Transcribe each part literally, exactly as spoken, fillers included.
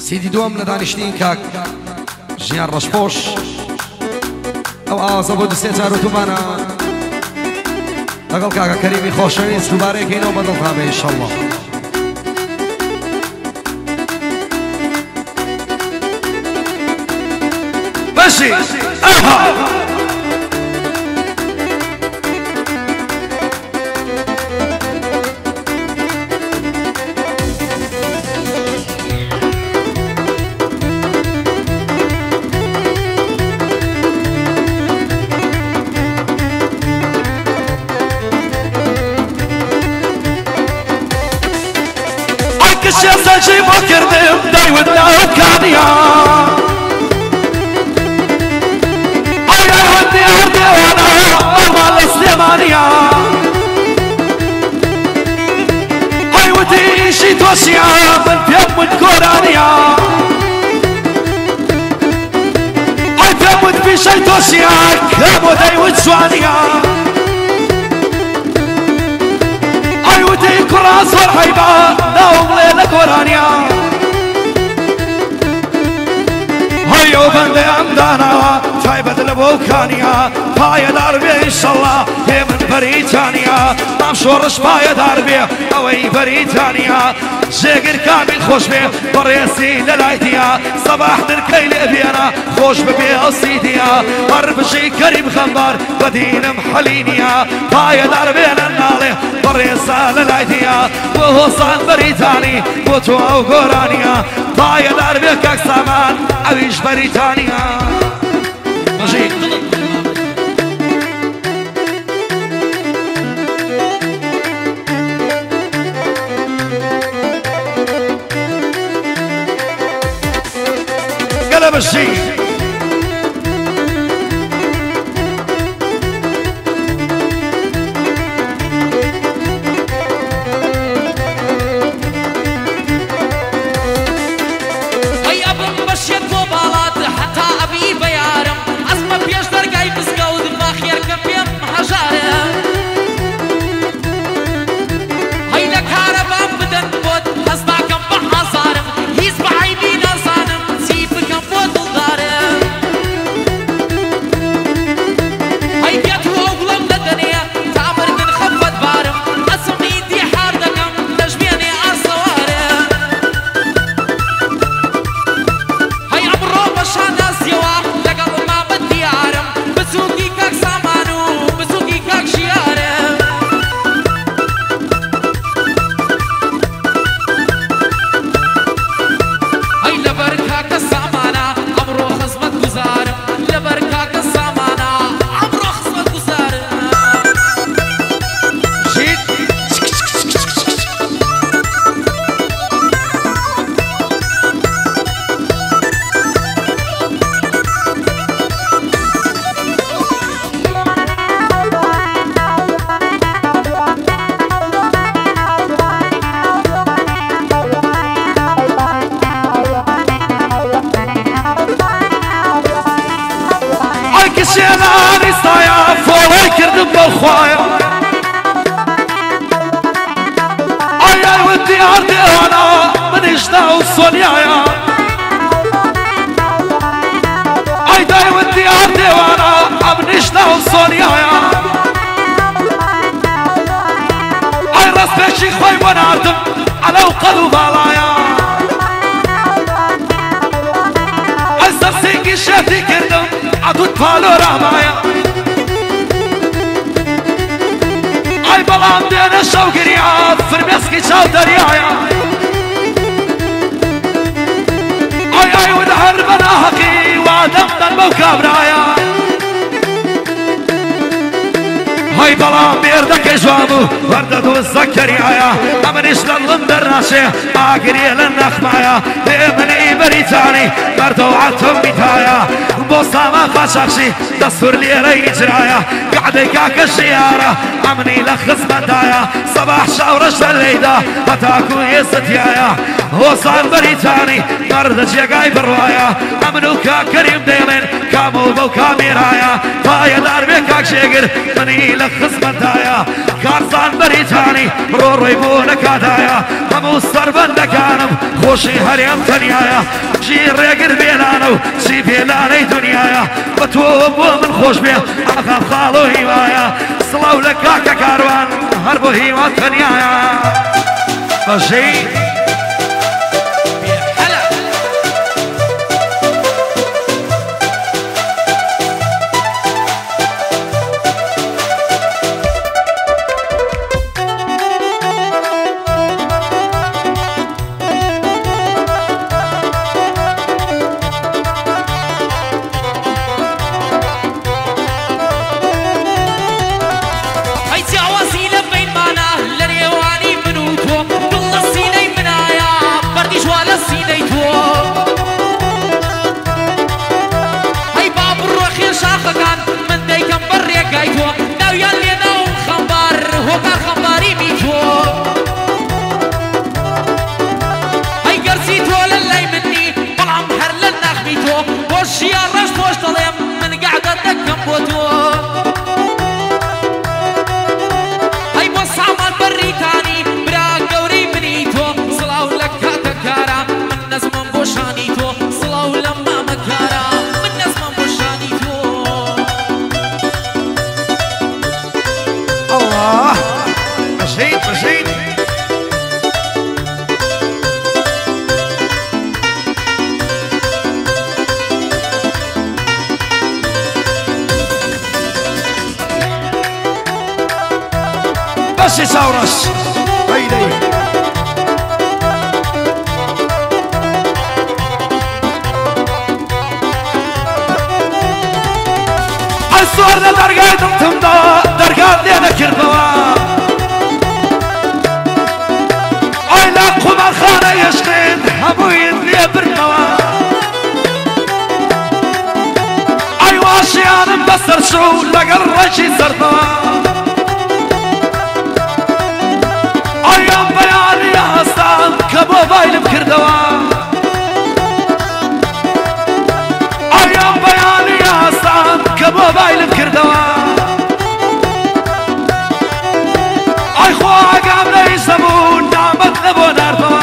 سيدي دوام لدانشتين كاك جيان رشبوش او آوازە بۆ دوسێ چار و تومانە لەگەڵ کاکە کەریمی خۆشەویست دووبارەیەکەینەوە بەدڵ تابێ ئینشەڵڵا بەشی ئەها الشيخ سجيب وكردم دايودنا وكانيا ايا هدي هدي وانا امال السليمانيا اي ودي شي توشيا من فيم الكورانيا اي فيم في شي توشيا كابو دايود شوانيا ودي كراس والحيبة نوم ليلة كورانيا هيو بندي عمدانا شايبة البوكانيا بايا داربي ان شاء الله هي من بريتانيا مامشورش بايا داربي اوي بريتانيا جيقر كامل خوش بي بريسي للايتيا صباح دركي لابيانا خوش ببي اصيديا مربشي كريم خنبار ودين محلينيا بايا داربي لنالي بريسا للايتيا وهوصان بريتاني بوتو او قرانيا بايا داربي كاك سامان اويش بريتانيا مجيد قلب الشيء شيلاني صايا فوق كردم بالخوايا ايا ودي ارضي انا من اشتا وصونيايا اي داي ودي ارضي وانا من اشتا وصونيايا اي راس بيشي خوي وناردم على وقلب بالايا اي سرسينجي شافي كردم عدود بالورامايا اي بلام دينا شوقريا فرمسكي شاو دريايا اي اي ودهر بناهقي وادمنا الموكابرايا هاي بلام بيردك جوابو ورددو الزكريايا امنش للغندر ناشي اقري للنخمايا بيمني بريتاني مردو عتم بيتايا بوصاما قاشاقشي دستور لي ري اجرايا قعدي كاك الشيارة امني لخص مدايا صباح شاورش الليلة هتاكو يستيايا وصان بريتاني مرد جيقاي بروايا امنو كاك كريم ديلين كامو بو كاميرايا بايا دار بيكاك شيقر مني لخص مدايا کارزان بەریتانی ڕۆڕۆی بۆ نەکاتایە هەموو سەربەندەکانم خۆشی هەرێم تەنیایە چی ڕێگر بێنانە و چی پێلانەی دنیایە بە تۆ بۆ من خۆش بێ ئاخا خاڵ و هیوایە سڵاو لە کاکە کاروان هەر بۆ هیوا تەنیایە بەژەی بس يساورس هيدي الصور درقات تمضى درقات دينا كربوا اي لا قمر خانة يشقين حبويد لي برنوا اي واشي انا مبصر شو لقى الرجي سرطوا ايام بياني يا هستان كبو بايل بكردوا ايام بياني يا هستان كبو بايل بكردوا اي خوا قام لي زبون دامت نبو نارتوا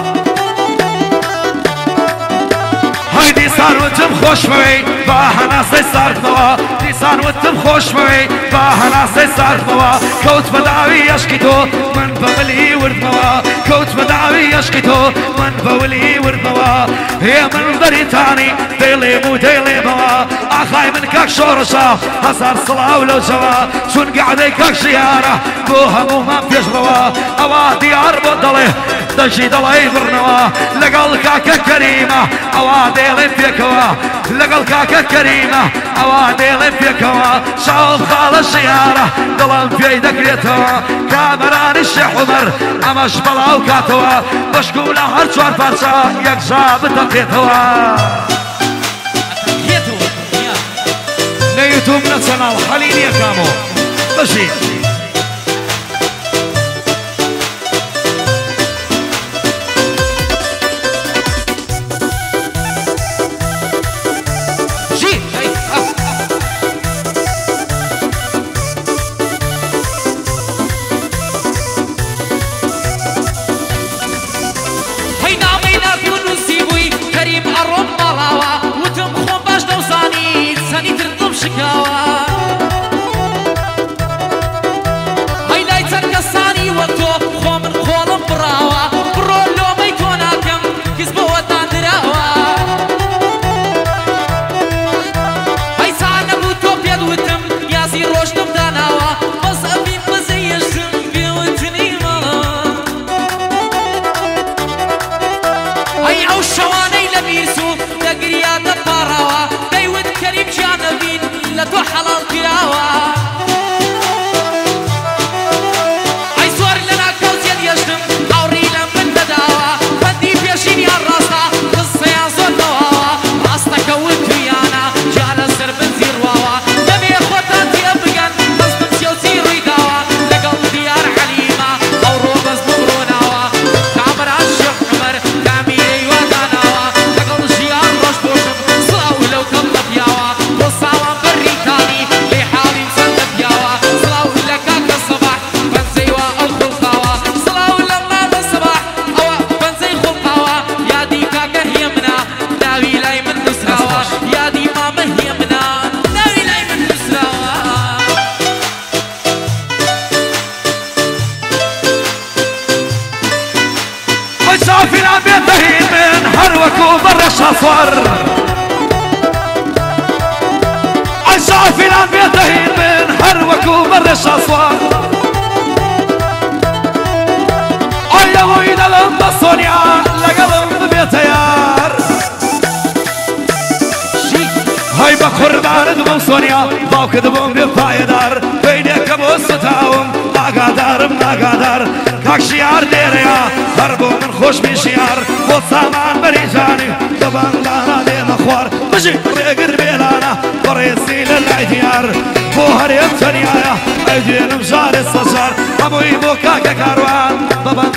هيدي صار وتم خوش بوي باهنا سي صارتوا دي صار وتم خوش بوي باهنا سي صارتوا كوت بداوي يشكيتو من بولي وردموا كوت بداوي يشكيتو من بولي وردموا هي من بريتاني ديلي مو ديلي موا اخاي من كاك شورشا هزار صلاة ولو جوا شون قاعدي كاك شيارة بوها مو ما بيجروا اوا ديار بضلي دجي دلي برنوا لقل كاكا كريمة اوا ديلي فيكوا لقل كاكا كريمة اوا ديلي فيكوا شعوب خال الشيارة دلم في ايدك ريتوا كامران الشيخ عمر امش بلا وكاتوا بشكولا هر شوار فرشا يك جاب تقيتوا نيتو من السنة الحليل يا كامو بشي حلال شافنا بيتهين من هروكو برش أصور شافنا بيتهين من هروكو برش أصور أيا ويدا لما صنيا لقلم بيتيار هاي بقردان دبون صنيا باوك دبون بفايدار بينك ابو ستاوم ناقادارم ناقادار كاك شيار ديريا هربو من خوش بشيار وصامان بريجاني دبان لانا دي مخوار بجي ريقر بيلانا بريسي للعديار بو هريم تنيايا ايدين مجار السجار ابو يبو كاكا كاروان بابا